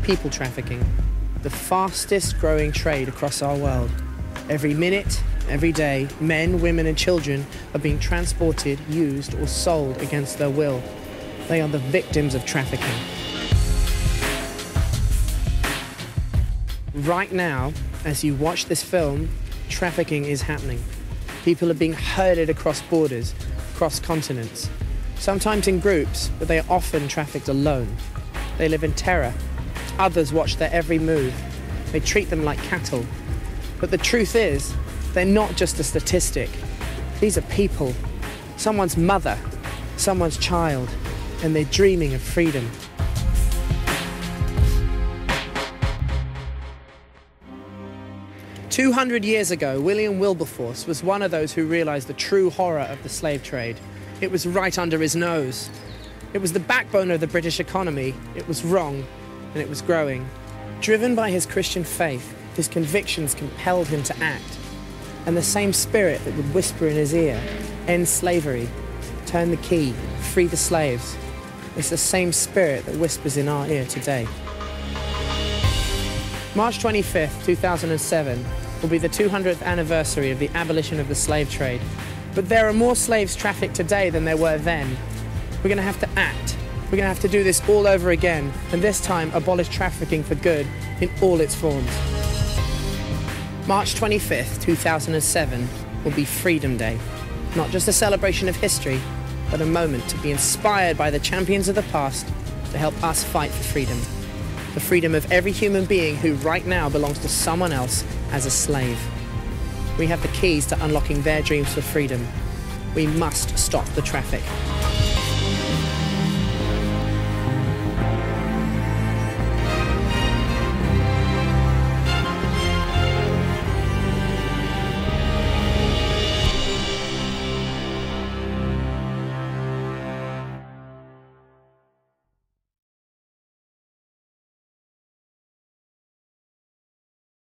people trafficking, the fastest growing trade across our world. Every minute, every day, men, women and children are being transported, used or sold against their will. They are the victims of trafficking. Right now, as you watch this film, trafficking is happening. People are being herded across borders, across continents, sometimes in groups, but they are often trafficked alone. They live in terror. Others watch their every move. They treat them like cattle. But the truth is, they're not just a statistic. These are people, someone's mother, someone's child, and they're dreaming of freedom. "200 years ago, William Wilberforce was one of those who realized the true horror of the slave trade. It was right under his nose. It was the backbone of the British economy. It was wrong, and it was growing. Driven by his Christian faith, his convictions compelled him to act. And the same spirit that would whisper in his ear, 'End slavery, turn the key, free the slaves,' it's the same spirit that whispers in our ear today." March 25th, 2007 will be the 200th anniversary of the abolition of the slave trade. But there are more slaves trafficked today than there were then. We're going to have to act. We're going to have to do this all over again, and this time abolish trafficking for good in all its forms. March 25th, 2007 will be Freedom Day. Not just a celebration of history, but a moment to be inspired by the champions of the past to help us fight for freedom. The freedom of every human being who right now belongs to someone else as a slave. We have the keys to unlocking their dreams for freedom. We must stop the traffic.